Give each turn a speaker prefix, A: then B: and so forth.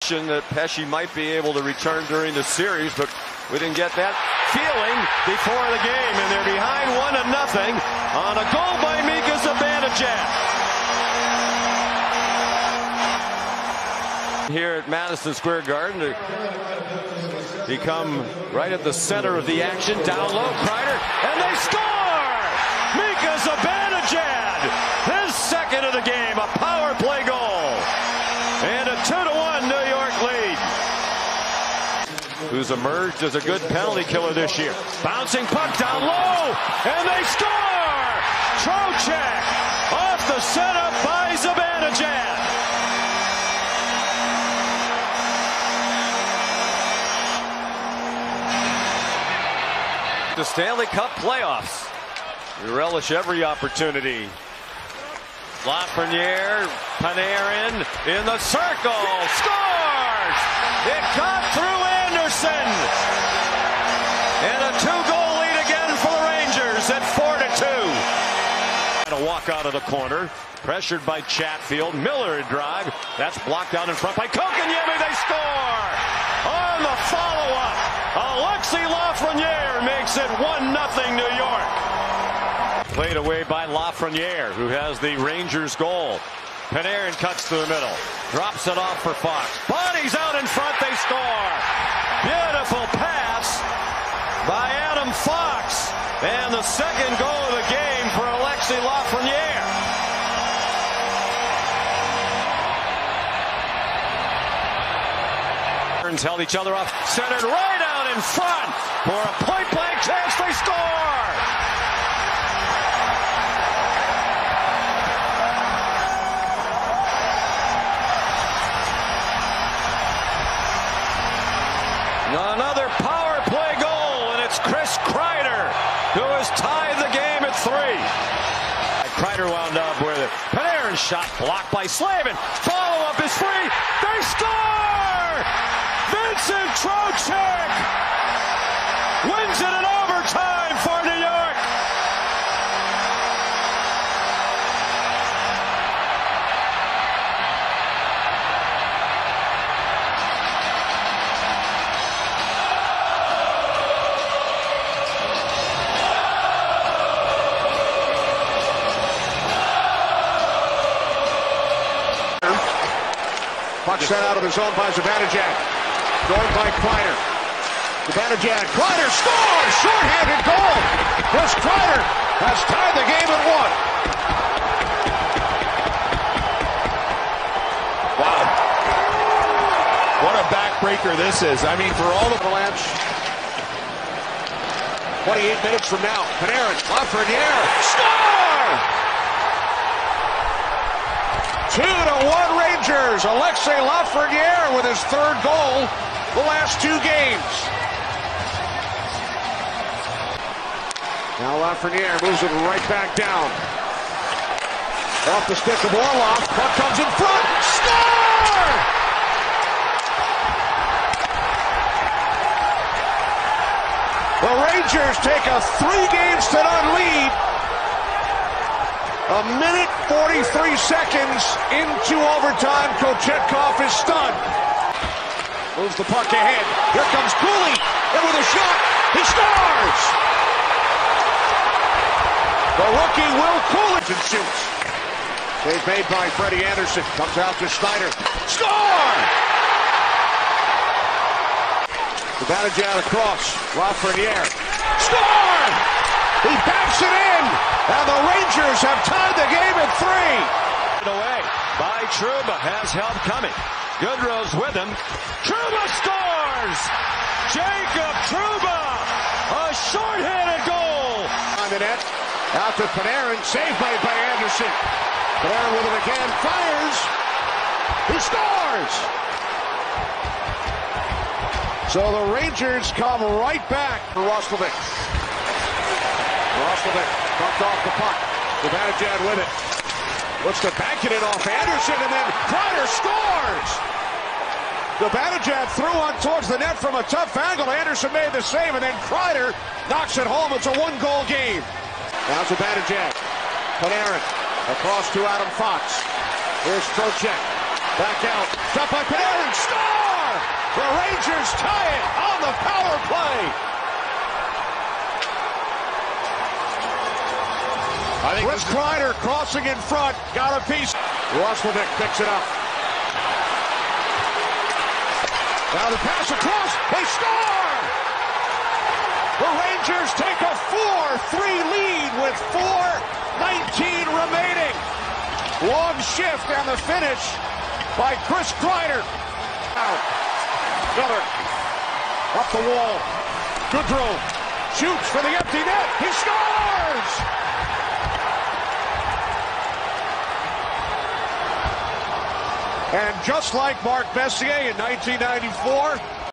A: indication that Pesce might be able to return during the series, but we didn't get that feeling before the game, and they're behind 1-0 on a goal by Mika Zibanejad. Here at Madison Square Garden, he come right at the center of the action, down low, Kreider, and they score! Mika Zibanejad, his second of the game, a power play goal, and a 2-1 New York lead. Who's emerged as a good penalty killer this year. Bouncing puck down low, and they score! Trocheck off the setup by Zibanejad. The Stanley Cup playoffs. We relish every opportunity. Lafreniere, Panarin in the circle, scores! It got through Anderson. And a 2-goal lead again for the Rangers at 4-2. And a walk out of the corner, pressured by Chatfield. Miller drive, that's blocked out in front by Kotkaniemi. They score! On the follow-up, Alexis Lafreniere makes it 1-0 New York. Played away by Lafreniere, who has the Rangers goal. Panarin cuts through the middle, drops it off for Fox. Bodies out in front, they score. Beautiful pass by Adam Fox. And the second goal of the game for Alexis Lafreniere. Held each other off, centered right out in front for a point-blank chance. They score! Another power play goal, and it's Chris Kreider who has tied the game at 3. Kreider wound up with it. Panarin shot blocked by Slavin. Follow-up is free. They score! Vincent Trocheck wins it in overtime for New York.
B: Puck sent out of his zone by Zibanejad. Going by Kreider. Zibanejad. Kreider scores! Short-handed goal! Chris Kreider has tied the game at 1. Wow. What a backbreaker this is. I mean, for all the Avalanche. 28 minutes from now. Panarin. Lafreniere. Score! 2-1 Rangers. Alexis Lafreniere with his third goal the last 2 games. Now Lafreniere moves it right back down. Off the stick of Orlov. Puck comes in front. Score! The Rangers take a 3-game to none lead. A minute 43 seconds into overtime. Kochetkov is stunned. Moves the puck ahead. Here comes Cooley. And with a shot, he scores! The rookie Will Cooley shoots. Save made by Freddie Anderson. Comes out to Schneider. Score! Zibanejad across. Lafreniere. Score! He backs it in. And the Rangers have tied the game at 3.
A: Away by Trouba. Has help coming. Goodrow's with him. Trouba scores! Jacob Trouba! A short-handed goal!
B: On the net. Out to Panarin. Saved by Anderson. Panarin with it again. Fires. He scores! So the Rangers come right back for Roslovic. Roslovic bumped off the puck. Zibanejad with it. Looks to bank it off Anderson, and then Kreider scores! Zibanejad threw on towards the net from a tough angle. Anderson made the save, and then Kreider knocks it home. It's a 1-goal game. Now Zibanejad. Panarin across to Adam Fox. Here's Trocheck. Back out. Shot by Panarin. Score! Rangers tie it on the power play. Chris Kreider crossing in front, got a piece. Roslovic picks it up. Now the pass across, they score! The Rangers take a 4-3 lead with 4:19 remaining. Long shift and the finish by Chris Kreider. Out. Another. Up the wall. Goodrow shoots for the empty net. He scores! And just like Mark Messier in 1994,